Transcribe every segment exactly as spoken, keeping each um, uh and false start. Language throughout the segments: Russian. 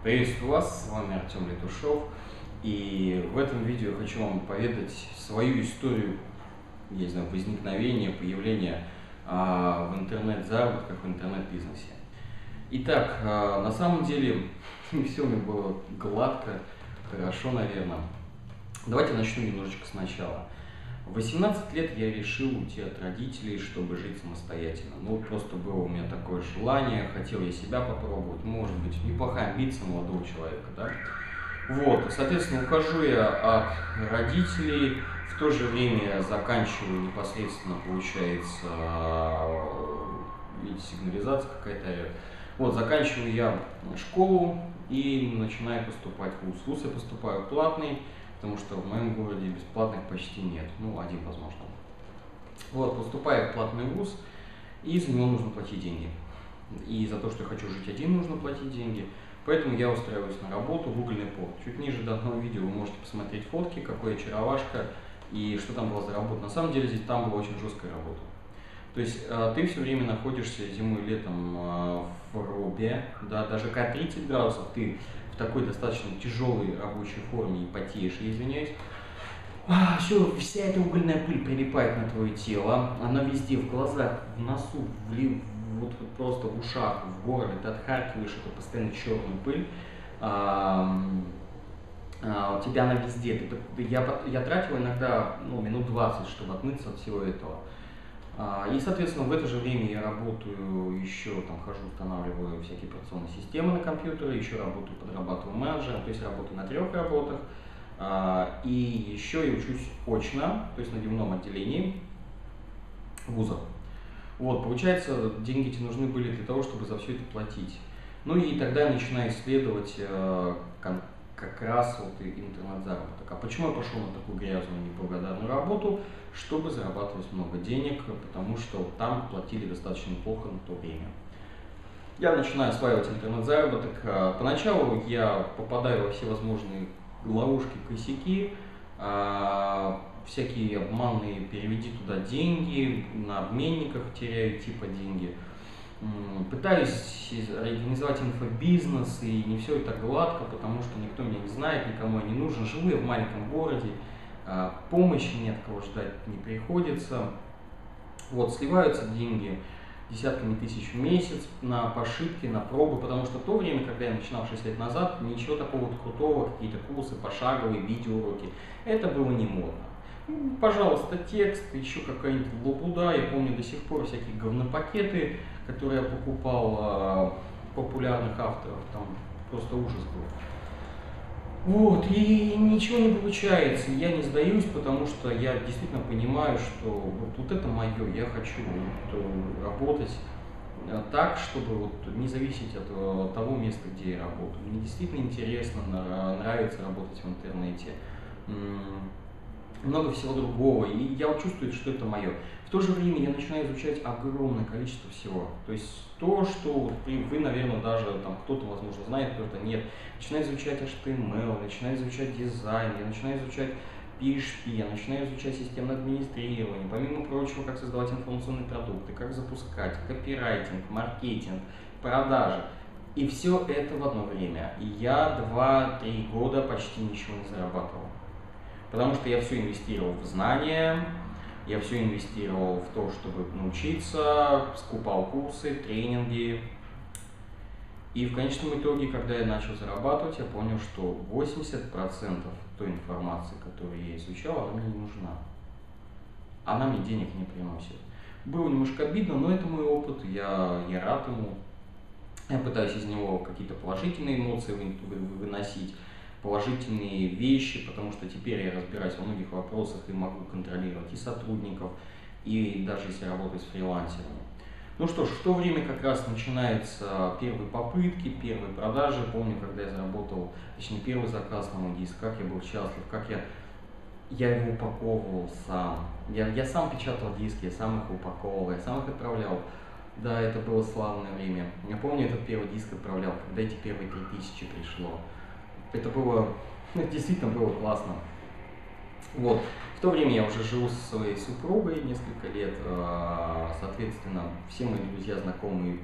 Приветствую вас, с вами Артем Летушев, и в этом видео я хочу вам поведать свою историю, я не знаю, возникновения, появления а, в интернет-заработках, в интернет-бизнесе. Итак, а, на самом деле не все у меня было гладко, хорошо, наверное. Давайте начну немножечко сначала. В восемнадцать лет я решил уйти от родителей, чтобы жить самостоятельно. Ну, просто было у меня такое желание, хотел я себя попробовать, может быть, неплохая амбиция молодого человека, да. Вот, соответственно, ухожу я от родителей, в то же время заканчиваю непосредственно, получается, видите, сигнализация какая-то. Вот, заканчиваю я школу и начинаю поступать в вуз. В вуз я поступаю платный, потому что в моем городе бесплатных почти нет, ну, один, возможно. Вот, поступаю в платный вуз, и за него нужно платить деньги. И за то, что я хочу жить один, нужно платить деньги. Поэтому я устраиваюсь на работу в угольный порт. Чуть ниже данного видео вы можете посмотреть фотки, какой очаровашка и что там было за работа. На самом деле, здесь там была очень жесткая работа. То есть э, ты все время находишься зимой и летом э, в робе, да, даже когда тридцать градусов, ты в такой достаточно тяжелой рабочей форме и потеешь, я извиняюсь. А, все, вся эта угольная пыль прилипает на твое тело, она везде, в глазах, в носу, в, ли, вот, вот просто в ушах, в горле, ты отхаркиваешь эту постоянно черную пыль. А, а, у тебя она везде. Ты, я, я тратил иногда ну, минут двадцать, чтобы отмыться от всего этого. И, соответственно, в это же время я работаю, еще там хожу, устанавливаю всякие операционные системы на компьютере, еще работаю, подрабатываю менеджером, то есть работаю на трех работах. И еще я учусь очно, то есть на дневном отделении вуза. Вот, получается, деньги эти нужны были для того, чтобы за все это платить. Ну и тогда я начинаю исследовать как раз вот интернет-заработок. А почему я пошел на такую грязную, неблагодарную работу? Чтобы зарабатывать много денег, потому что там платили достаточно плохо на то время. Я начинаю осваивать интернет-заработок. Поначалу я попадаю во все возможные ловушки, косяки, всякие обманные, переведи туда деньги, на обменниках теряю типа деньги. Пытаюсь организовать инфобизнес, и не все это гладко, потому что никто меня не знает, никому я не нужен. Живу я в маленьком городе, помощи нет, кого ждать не приходится. Вот, сливаются деньги десятками тысяч в месяц на пошивки, на пробы, потому что в то время, когда я начинал шесть лет назад, ничего такого вот крутого, какие-то курсы, пошаговые, видеоуроки, это было не модно. Пожалуйста, текст, еще какая-нибудь лабуда, я помню до сих пор всякие говнопакеты, которые я покупал популярных авторов, там просто ужас был. Вот, и ничего не получается, я не сдаюсь, потому что я действительно понимаю, что вот, вот это мое, я хочу вот, работать так, чтобы вот, не зависеть от, от того места, где я работаю. Мне действительно интересно, нравится работать в интернете, много всего другого, и я чувствую, что это мое. В то же время я начинаю изучать огромное количество всего. То есть то, что вот вы, наверное, даже там кто-то, возможно, знает, кто-то нет. Начинаю изучать эйч ти эм эл, начинаю изучать дизайн, я начинаю изучать пи эйч пи, я начинаю изучать системное администрирование, помимо прочего, как создавать информационные продукты, как запускать, копирайтинг, маркетинг, продажи. И все это в одно время. И я два-три года почти ничего не зарабатывал. Потому что я все инвестировал в знания, я все инвестировал в то, чтобы научиться, скупал курсы, тренинги. И в конечном итоге, когда я начал зарабатывать, я понял, что восемьдесят процентов той информации, которую я изучал, она мне не нужна. Она мне денег не приносит. Было немножко обидно, но это мой опыт, я, я рад ему. Я пытаюсь из него какие-то положительные эмоции выносить, положительные вещи, потому что теперь я разбираюсь во многих вопросах и могу контролировать и сотрудников, и даже если работать с фрилансерами. Ну что ж, в то время как раз начинаются первые попытки, первые продажи. Помню, когда я заработал, точнее, первый заказ на мой диск, как я был счастлив, как я, я его упаковывал сам. Я, я сам печатал диски, я сам их упаковывал, я сам их отправлял. Да, это было славное время. Я помню, этот первый диск отправлял, когда эти первые три тысячи пришло. Это было, ну, действительно было классно. Вот. В то время я уже жил со своей супругой несколько лет, соответственно, все мои друзья, знакомые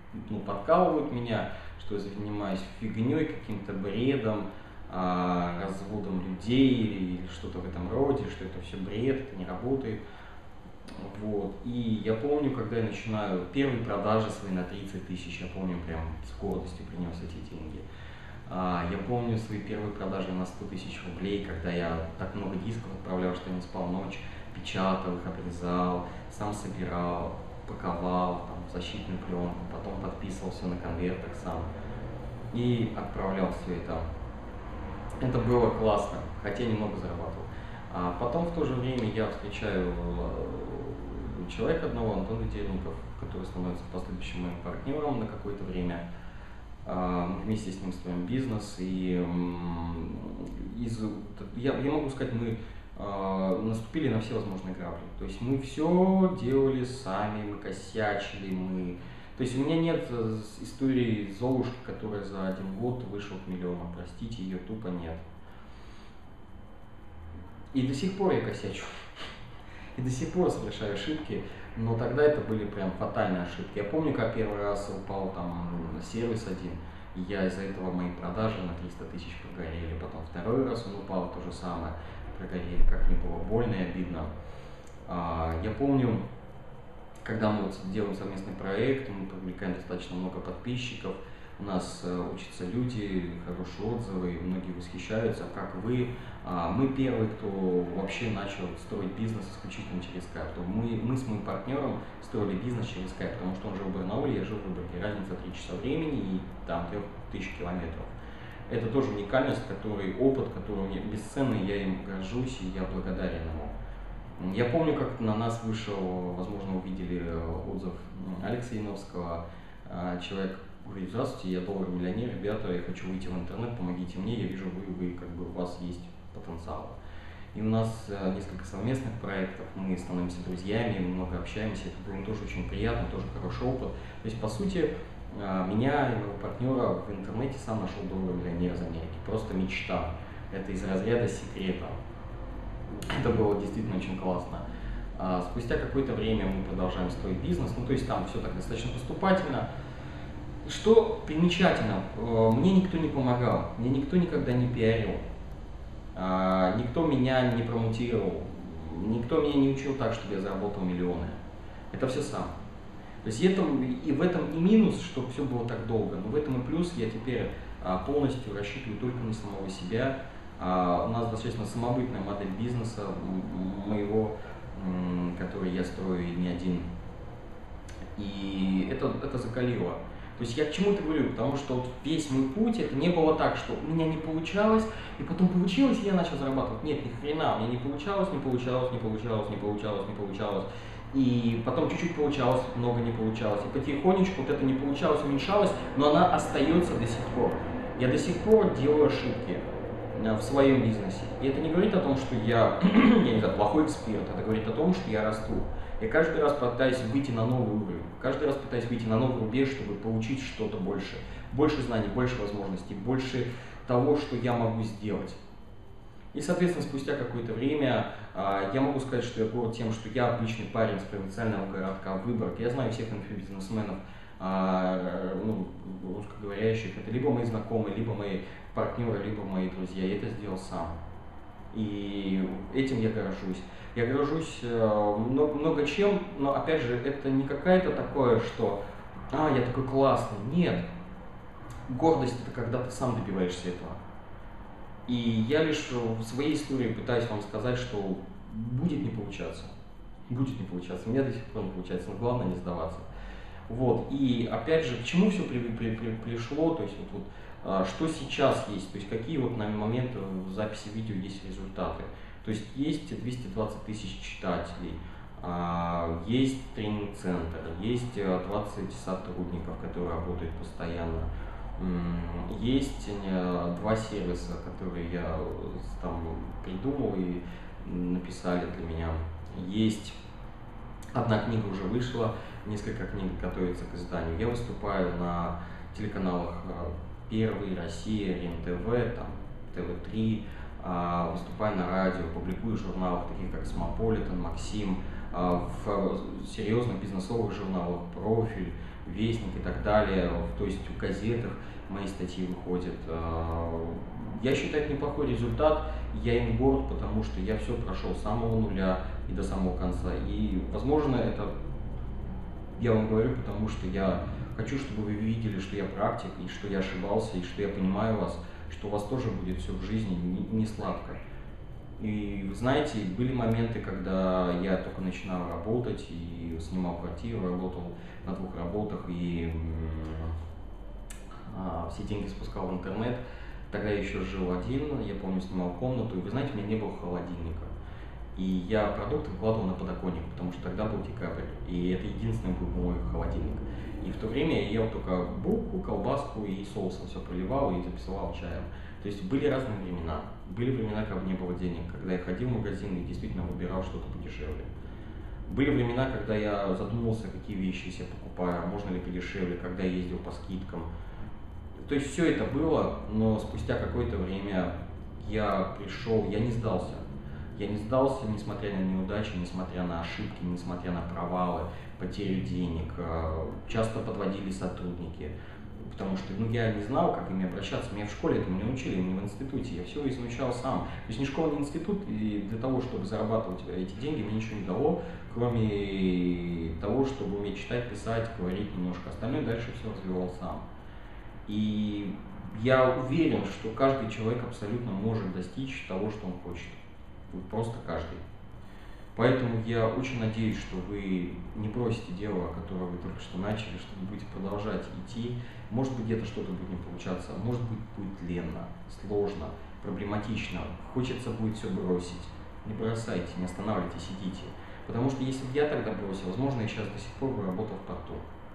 ну, подкалывают меня, что я занимаюсь фигней, каким-то бредом, а, разводом людей или что-то в этом роде, что это все бред, это не работает. Вот. И я помню, когда я начинаю первые продажи свои на тридцать тысяч, я помню, прям с гордостью принес эти деньги. А, я помню свои первые продажи на сто тысяч рублей, когда я так много дисков отправлял, что не спал ночь, печатал их, обрезал, сам собирал, паковал там, в защитную пленку, потом подписывал все на конвертах сам и отправлял все это. Это было классно, хотя немного зарабатывал. А потом в то же время я встречаю человека одного, Антон Ведерников, который становится в последующем моим партнером на какое-то время. Мы вместе с ним строим бизнес, и из, я, я могу сказать, мы наступили на все возможные грабли. То есть мы все делали сами, мы косячили, мы... То есть у меня нет истории Золушки, которая за один год вышла к миллиону. Простите, ее тупо нет. И до сих пор я косячу. И до сих пор совершаю ошибки, но тогда это были прям фатальные ошибки. Я помню, как первый раз упал там сервис один, и я из-за этого мои продажи на триста тысяч прогорели. Потом второй раз он упал, то же самое, прогорели, как мне было больно и обидно. Я помню, когда мы вот делаем совместный проект, мы привлекаем достаточно много подписчиков, у нас учатся люди, хорошие отзывы, многие восхищаются, как вы. Мы первые, кто вообще начал строить бизнес исключительно через скайп. Мы, мы с моим партнером строили бизнес через скайп, потому что он жил в Барнауле, я жил в Выборге. Разница три часа времени и там трех тысяч километров. Это тоже уникальность, который, опыт, который мне бесценный, я им горжусь и я благодарен ему. Я помню, как на нас вышел, возможно, вы видели отзыв Алекса Яновского, человек говорит: здравствуйте, я долларовый миллионер, ребята, я хочу выйти в интернет, помогите мне, я вижу, вы, вы как бы у вас есть потенциал. И у нас несколько совместных проектов, мы становимся друзьями, много общаемся, это было тоже очень приятно, тоже хороший опыт. То есть, по сути, меня и моего партнера в интернете сам нашел долларовый миллионер из Америки, просто мечта. Это из разряда секрета. Это было действительно очень классно. Спустя какое-то время мы продолжаем строить бизнес, ну то есть там все так достаточно поступательно. Что примечательно, мне никто не помогал, мне никто никогда не пиарил, никто меня не промоутировал, никто меня не учил так, чтобы я заработал миллионы. Это все сам. То есть это, и в этом и минус, что все было так долго, но в этом и плюс, я теперь полностью рассчитываю только на самого себя. У нас достаточно самобытная модель бизнеса моего, который я строю не один, и это, это закалило. То есть я к чему-то говорю, потому что вот весь мой путь, это не было так, что у меня не получалось, и потом получилось, и я начал зарабатывать. Нет, ни хрена, у меня не получалось, не получалось, не получалось, не получалось, не получалось. И потом чуть-чуть получалось, много не получалось. И потихонечку вот это не получалось, уменьшалось, но она остается до сих пор. Я до сих пор делаю ошибки в своем бизнесе. И это не говорит о том, что я, я не знаю, плохой эксперт, это говорит о том, что я расту. Я каждый раз пытаюсь выйти на новый уровень, каждый раз пытаюсь выйти на новый рубеж, чтобы получить что-то больше. Больше знаний, больше возможностей, больше того, что я могу сделать. И, соответственно, спустя какое-то время э, я могу сказать, что я горд тем, что я обычный парень с провинциального городка Выборг. Я знаю всех инфобизнесменов, э, ну, русскоговорящих. Это либо мои знакомые, либо мои партнеры, либо мои друзья. Я это сделал сам. И этим я горжусь. Я горжусь э, много, много чем, но, опять же, это не какая-то такое, что «а, я такой классный». Нет. Гордость – это когда ты сам добиваешься этого. И я лишь в своей истории пытаюсь вам сказать, что будет не получаться. Будет не получаться. У меня до сих пор не получается, но главное не сдаваться. Вот. И опять же, к чему все при, при, при, пришло, то есть вот, вот, что сейчас есть, то есть какие вот на момент записи видео есть результаты. То есть есть двести двадцать тысяч читателей, есть тренинг-центр, есть двадцать сотрудников, которые работают постоянно. Есть два сервиса, которые я там придумал и написали для меня. Есть одна книга уже вышла, несколько книг готовятся к изданию. Я выступаю на телеканалах Первый, Россия, РЕН-ТВ, там, ТВ три, выступаю на радио, публикую в журналах, таких как Космополитен, Максим, в серьезных бизнесовых журналах, Профиль. Вестник и так далее, то есть в газетах мои статьи выходят. Я считаю, это неплохой результат, я им горд, потому что я все прошел с самого нуля и до самого конца. И, возможно, это я вам говорю, потому что я хочу, чтобы вы видели, что я практик, и что я ошибался, и что я понимаю вас, что у вас тоже будет все в жизни не, не сладко. И вы знаете, были моменты, когда я только начинал работать и снимал квартиру, работал на двух работах и а, все деньги спускал в интернет. Тогда я еще жил один, я помню, снимал комнату, и вы знаете, у меня не было холодильника. И я продукты выкладывал на подоконник, потому что тогда был декабрь, и это единственный был мой холодильник. И в то время я ел только булку, колбаску и соусом все проливал и записывал чаем. То есть были разные времена. Были времена, когда не было денег, когда я ходил в магазин и действительно выбирал что-то подешевле. Были времена, когда я задумывался, какие вещи себе покупаю, можно ли подешевле, когда я ездил по скидкам. То есть все это было, но спустя какое-то время я пришел, я не сдался. Я не сдался, несмотря на неудачи, несмотря на ошибки, несмотря на провалы, потерю денег. Часто подводили сотрудники, потому что ну, я не знал, как ими обращаться. Меня в школе этому не учили, не в институте. Я все изучал сам. То есть ни школа, ни институт, и для того, чтобы зарабатывать эти деньги, мне ничего не дало, кроме того, чтобы уметь читать, писать, говорить немножко. Остальное дальше все развивал сам. И я уверен, что каждый человек абсолютно может достичь того, что он хочет. Просто каждый. Поэтому я очень надеюсь, что вы не бросите дело, которое вы только что начали, что вы будете продолжать идти. Может быть, где-то что-то будет не получаться, может быть, будет ленно, сложно, проблематично, хочется будет все бросить. Не бросайте, не останавливайтесь, идите. Потому что если бы я тогда бросил, возможно, я сейчас до сих пор бы работал в порту.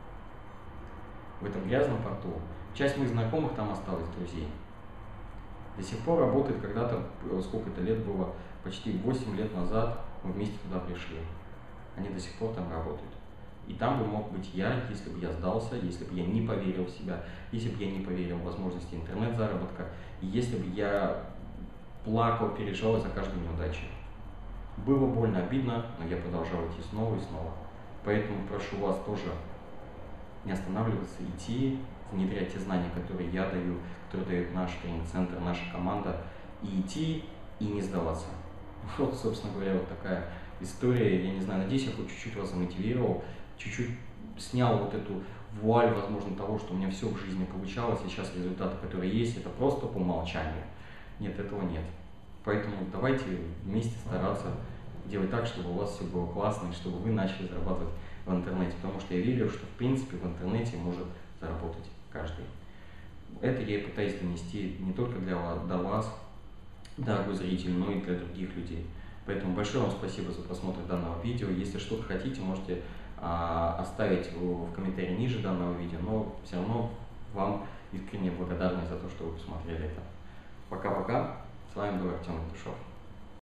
В этом грязном порту. Часть моих знакомых там осталась, друзей. До сих пор работает, когда-то, сколько это лет было, почти восемь лет назад мы вместе туда пришли. Они до сих пор там работают. И там бы мог быть я, если бы я сдался, если бы я не поверил в себя, если бы я не поверил в возможности интернет-заработка, и если бы я плакал, переживал из-за каждой неудачи. Было больно, обидно, но я продолжал идти снова и снова. Поэтому прошу вас тоже не останавливаться, идти, внедрять те знания, которые я даю, которые дает наш тренинг-центр, наша команда, и идти, и не сдаваться. Вот, собственно говоря, вот такая история. Я не знаю, надеюсь, я хоть чуть-чуть вас замотивировал, чуть-чуть снял вот эту вуаль, возможно, того, что у меня все в жизни получалось, и сейчас результаты, которые есть, это просто по умолчанию. Нет, этого нет. Поэтому давайте вместе стараться делать так, чтобы у вас все было классно, и чтобы вы начали зарабатывать в интернете. Потому что я верю, что в принципе в интернете может заработать каждый. Это я и пытаюсь донести не только для вас, до вас, дорогой зритель, но и для других людей. Поэтому большое вам спасибо за просмотр данного видео. Если что-то хотите, можете а, оставить в, в комментарии ниже данного видео, но все равно вам искренне благодарны за то, что вы посмотрели это. Пока-пока. С вами был Артем Артушов.